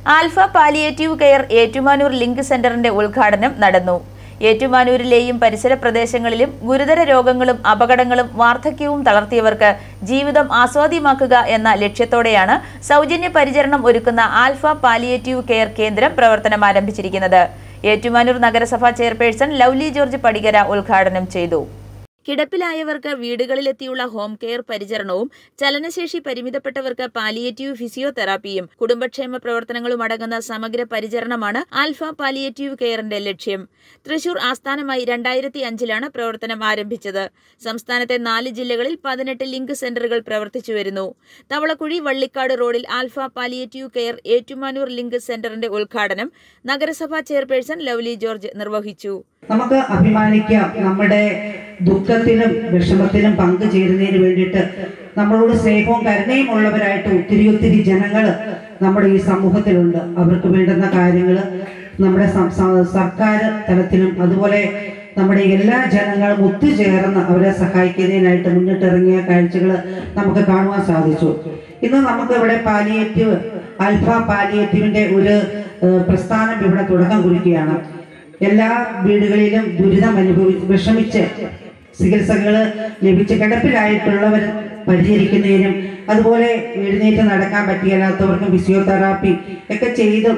Alpha palliative care Ettumanoor link സെന്ററിന്റെ ഉദ്ഘാടനം നടന്നു. ഏറ്റുമാനൂരിലെയും പരിസര പ്രദേശങ്ങളിലും ഗുരുതര രോഗങ്ങളും അപകടങ്ങളും വാർദ്ധക്യവും തളർത്തിയവർക്ക് ജീവിതം ആസ്വാദ്യമാക്കുക എന്ന ലക്ഷ്യത്തോടെയാണ് സൗജന്യ പരിചരണം ഒരുക്കുന്ന ആൽഫ പാലിയേറ്റീവ് കെയർ കേന്ദ്രം പ്രവർത്തനം ആരംഭിച്ചിരിക്കുന്നത്. ഏറ്റുമാനൂർ നഗരസഭാ ചെയർപേഴ്സൺ ലവ്ലി ജോർജ് പടികര ഉദ്ഘാടനം ചെയ്തു. കിടപ്പിലായവർക്ക് വീടുകളിലെത്തിയുള്ള ഹോം കെയർ പരിചരണവും ചലനശേഷി പരിമിതപ്പെട്ടവർക്ക് പാലിയേറ്റീവ് ഫിസിയോതെറാപ്പിയും കുടുംബക്ഷേമ പ്രവർത്തനങ്ങളും അടങ്ങുന്ന സമഗ്ര പരിചരണമാണ് ആൽഫ പാലിയേറ്റീവ് കെയറിന്റെ ലക്ഷ്യം. തൃശൂർ ആസ്ഥാനമായി 2005-ലാണ് പ്രവർത്തനം ആരംഭിച്ചത്. സംസ്ഥാനത്തെ 4 ജില്ലകളിൽ 18 ലിങ്ക് സെന്ററുകൾ പ്രവർത്തിച്ചു വരുന്നു. തവളക്കുഴി വള്ളിക്കാട് റോഡിൽ alpha palliative care Ettumanoor link സെന്ററിന്റെ ഉദ്ഘാടനം നഗരസഭാ ചെയർപേഴ്സൺ ലവ്ലി ജോർജ് നിർവഹിച്ചു. നമുക്ക് അഭിമാനിക്കാം, നമ്മുടെ ദുഃഖത്തിലും വിഷമത്തിലും പങ്കുചേരുന്നതിന് വേണ്ടിയിട്ട് നമ്മളോട് സ്നേഹവും കരുണയും ഉള്ളവരായിട്ട് ഒത്തിരി ജനങ്ങൾ നമ്മുടെ ഈ സമൂഹത്തിലുണ്ട്. അവർക്ക് വേണ്ടുന്ന കാര്യങ്ങൾ നമ്മുടെ സർക്കാർ തലത്തിലും അതുപോലെ നമ്മുടെ എല്ലാ ജനങ്ങളും ഒത്തുചേർന്ന് അവരെ സഹായിക്കുന്നതിനായിട്ട് മുന്നിട്ടിറങ്ങിയ കാഴ്ചകൾ നമുക്ക് കാണുവാൻ സാധിച്ചു. ഇന്ന് നമുക്ക് ഇവിടെ പാലിയേറ്റീവ് ആൽഫ പാലിയേറ്റീവിന്റെ ഒരു പ്രസ്ഥാനം ഇവിടെ തുടക്കം കുറിക്കുകയാണ്. എല്ലാ വീടുകളിലും ദുരിതം വിഷമിച്ച് ചികിത്സകൾ ലഭിച്ച് കിടപ്പിലായിട്ടുള്ളവർ പരിചരിക്കുന്നതിനും അതുപോലെ എഴുന്നേറ്റ് നടക്കാൻ പറ്റിയല്ലാത്തവർക്കും ഫിസിയോതെറാപ്പി ഒക്കെ ചെയ്ത്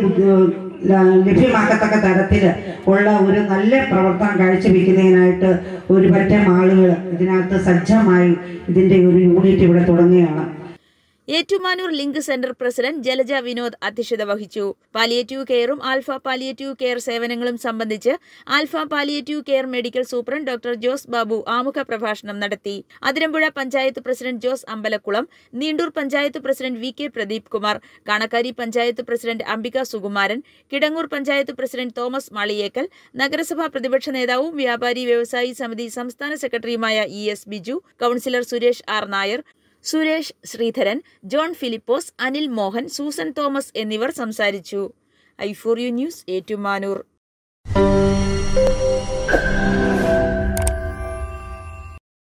ലഭ്യമാക്കത്തക്ക തരത്തിൽ ഉള്ള ഒരു നല്ല പ്രവർത്തനം കാഴ്ചവെക്കുന്നതിനായിട്ട് ഒരു പറ്റം ആളുകൾ ഇതിനകത്ത് സജ്ജമായി ഇതിന്റെ ഒരു യൂണിറ്റ് ഇവിടെ തുടങ്ങുകയാണ്. Ettumanoor link centre president Jalaja Vinod അധ്യക്ഷത വഹിച്ചു. പാലിയേറ്റീവ് കെയറും ആൽഫ പാലിയേറ്റീവ് കെയർ സേവനങ്ങളും സംബന്ധിച്ച് alpha palliative care medical superintendent doctor Jose Babu ആമുഖ പ്രഭാഷണം നടത്തി. Athirampuzha panchayat president Jose Ambalakkulam, Neendoor panchayat president V K Pradeep Kumar, Kanakkari panchayat president Ambika Sukumaran, Kidangoor panchayat president Thomas Maliyekkal, നഗരസഭാ പ്രതിപക്ഷ നേതാവും വ്യാപാരി വ്യവസായി സമിതി സംസ്ഥാന സെക്രട്ടറിയുമായ ES Biju, councillor Suresh R Nair, Suresh Sreedharan, John Philipose, Anil Mohan, Susan Thomas എന്നിവർ സംസാരിച്ചു. i4u news Ettumanoor.